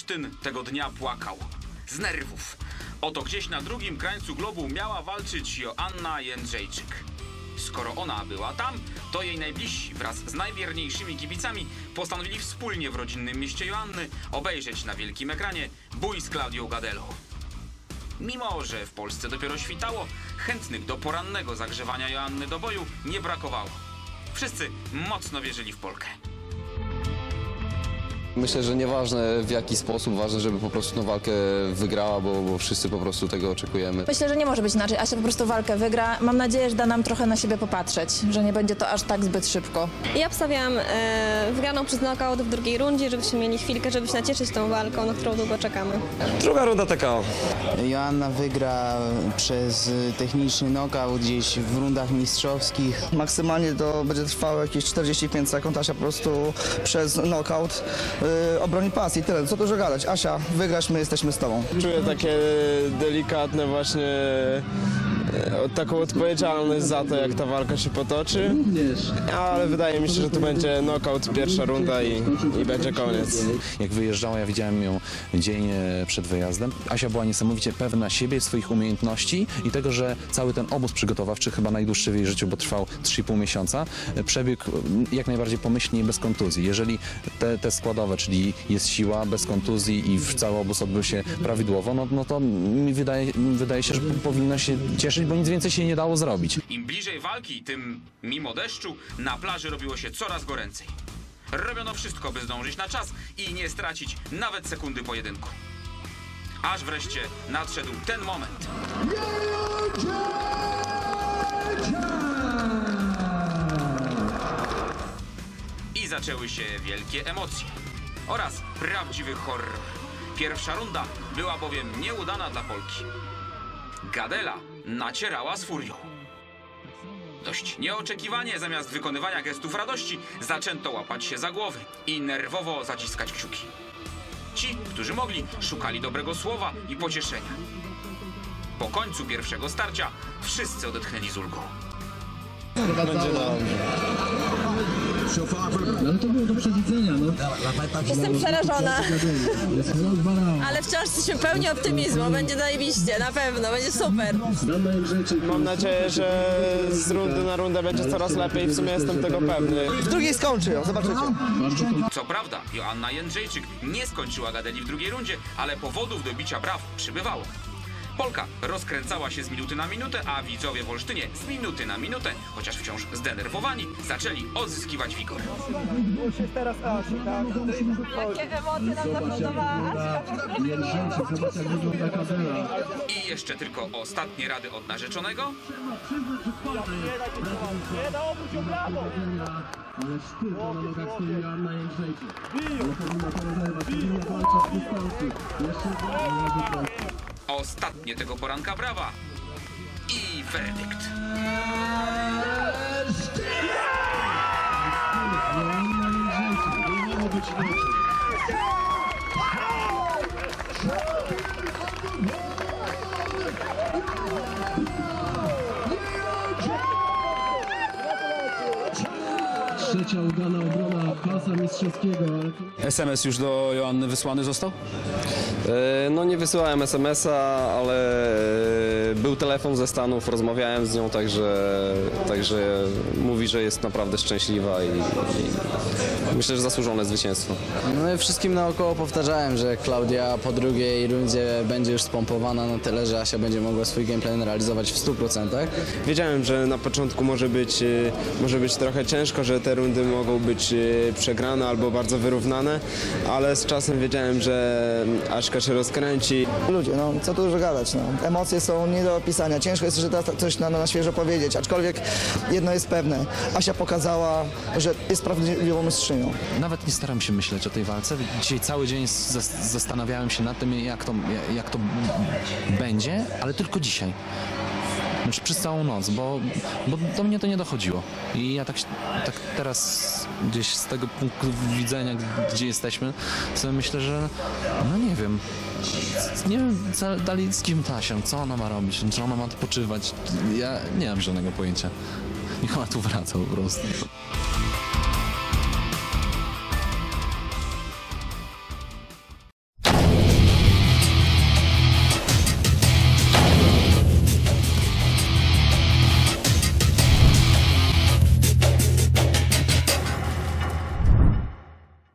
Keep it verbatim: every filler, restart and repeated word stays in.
Wolsztyn tego dnia płakał. Z nerwów. Oto gdzieś na drugim krańcu globu miała walczyć Joanna Jędrzejczyk. Skoro ona była tam, to jej najbliżsi wraz z najwierniejszymi kibicami postanowili wspólnie w rodzinnym mieście Joanny obejrzeć na wielkim ekranie bój z Claudią Gadelą. Mimo że w Polsce dopiero świtało, chętnych do porannego zagrzewania Joanny do boju nie brakowało. Wszyscy mocno wierzyli w Polkę. Myślę, że nieważne w jaki sposób, ważne, żeby po prostu tą walkę wygrała, bo, bo wszyscy po prostu tego oczekujemy. Myślę, że nie może być inaczej. Asia po prostu walkę wygra. Mam nadzieję, że da nam trochę na siebie popatrzeć, że nie będzie to aż tak zbyt szybko. Ja obstawiam e, wygraną przez knockout w drugiej rundzie, żebyśmy mieli chwilkę, żeby się nacieszyć tą walką, na którą długo czekamy. Druga runda T K O. Joanna wygra przez techniczny knockout gdzieś w rundach mistrzowskich. Maksymalnie to będzie trwało jakieś czterdzieści pięć sekund. Asia po prostu przez knockout yy, obroni pas i tyle. Co dużo gadać. Asia, wygrasz, my jesteśmy z tobą. Czuję takie delikatne właśnie taką odpowiedzialność za to, jak ta walka się potoczy, ale wydaje mi się, że to będzie knockout, pierwsza runda i, i będzie koniec. Jak wyjeżdżała, ja widziałem ją dzień przed wyjazdem. Asia była niesamowicie pewna siebie, swoich umiejętności i tego, że cały ten obóz przygotowawczy, chyba najdłuższy w jej życiu, bo trwał trzy i pół miesiąca, przebiegł jak najbardziej pomyślnie i bez kontuzji. Jeżeli te, te składowe, czyli jest siła, bez kontuzji i cały obóz odbył się prawidłowo, no, no to mi wydaje, mi wydaje się, że powinno się cieszyć, bo nic więcej się nie dało zrobić. Im bliżej walki, tym mimo deszczu na plaży robiło się coraz goręcej. Robiono wszystko, by zdążyć na czas i nie stracić nawet sekundy pojedynku. Aż wreszcie nadszedł ten moment. I zaczęły się wielkie emocje oraz prawdziwy horror. Pierwsza runda była bowiem nieudana dla Polki. Gadela nacierała z furią. Dość nieoczekiwanie, zamiast wykonywania gestów radości, zaczęto łapać się za głowy i nerwowo zaciskać kciuki. Ci, którzy mogli, szukali dobrego słowa i pocieszenia. Po końcu pierwszego starcia wszyscy odetchnęli z ulgą. Będzie dobrze. No to było do przewidzenia, no. Jestem przerażona, ale wciąż jesteśmy pełni optymizmu. Będzie zajebiście, na pewno, będzie super. Mam nadzieję, że z rundy na rundę będzie coraz lepiej i w sumie jestem tego pewny. W drugiej skończy ją, zobaczycie. Co prawda, Joanna Jędrzejczyk nie skończyła Gadeli w drugiej rundzie, ale powodów do bicia braw przybywało. Polka rozkręcała się z minuty na minutę, a widzowie w Olsztynie z minuty na minutę, chociaż wciąż zdenerwowani, zaczęli odzyskiwać wigor. Jakie emocje nam zaprodowała I jeszcze tylko ostatnie rady od narzeczonego. Ale sztywno na nogach stoi Joanna Jędrzejczyk. Ale powinna to rozerwać, powinna walczyć w dystansu. Ostatnie tego poranka brawa i werdykt. Trzecia udana obrona pasa mistrzowskiego. S M S już do Joanny wysłany został? No nie wysyłałem es em es a, ale był telefon ze Stanów, rozmawiałem z nią, także, także mówi, że jest naprawdę szczęśliwa i, i myślę, że zasłużone zwycięstwo. No i wszystkim naokoło powtarzałem, że Klaudia po drugiej rundzie będzie już spompowana na tyle, że Asia będzie mogła swój gameplan realizować w stu procentach. Wiedziałem, że na początku może być, może być trochę ciężko, że te rundy mogą być przegrane albo bardzo wyrównane, ale z czasem wiedziałem, że Aśka się rozkręci. Ludzie, no co tu dużo gadać, no. Emocje są nie do opisania. Ciężko jest, że teraz coś na, na świeżo powiedzieć, aczkolwiek jedno jest pewne. Asia pokazała, że jest prawdziwą mistrzynią. Nawet nie staram się myśleć o tej walce. Dzisiaj cały dzień zas- zastanawiałem się nad tym, jak to, jak to będzie, ale tylko dzisiaj. Znaczy przez całą noc, bo, bo do mnie to nie dochodziło. I ja tak, tak teraz gdzieś z tego punktu widzenia, gdzie jesteśmy, sobie myślę, że no nie wiem, nie wiem co, dalej z kim Tasią, co ona ma robić, czy ona ma odpoczywać. Ja nie mam żadnego pojęcia. Niech ona tu wraca po prostu.